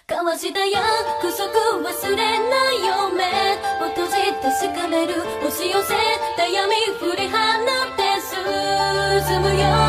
交わした約束忘れないよ目を閉じてしかめる押し寄せた闇振り放って進むよ